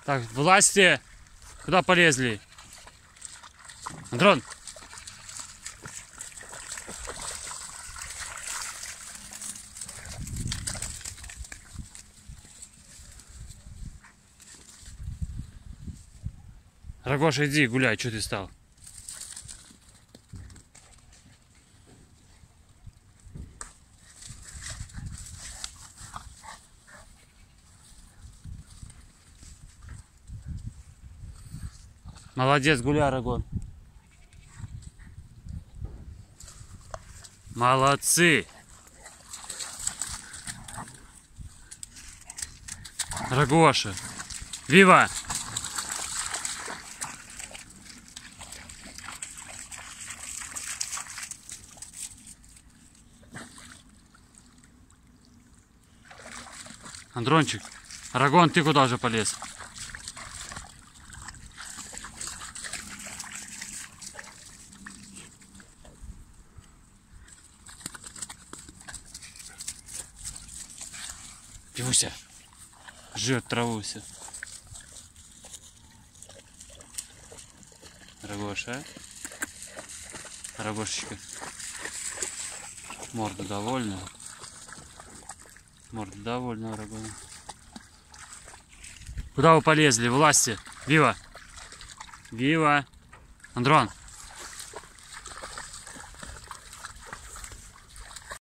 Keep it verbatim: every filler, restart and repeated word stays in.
Так, власти, куда полезли? Андрон! Рогоша, иди гуляй, что ты стал? Молодец, гуляй, Рагон. Молодцы. Рогоша. Вива. Андрончик. Рагон, ты куда же полез? Пивуся. Жрет траву все. Рогоша. Рогошечка. Морда довольная. Морда довольная, Рагона. Куда вы полезли? Власти. Вива. Вива. Андрон.